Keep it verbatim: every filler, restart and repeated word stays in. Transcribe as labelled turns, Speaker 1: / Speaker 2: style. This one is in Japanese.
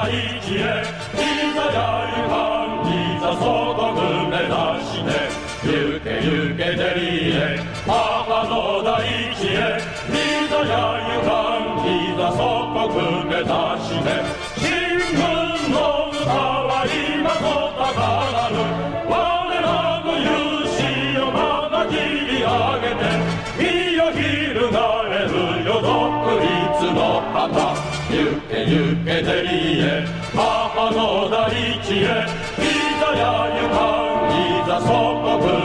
Speaker 1: 大地へいざやゆかんいざ祖国目指して行け行けデリーへ母の大地へいざやゆかんいざ祖国目指して新聞の歌は今と高鳴る我らの勇姿をまた切り上げて身を翻るよ独立の旗行け行けデリーへ母の大地へいざやゆかんいざ祖国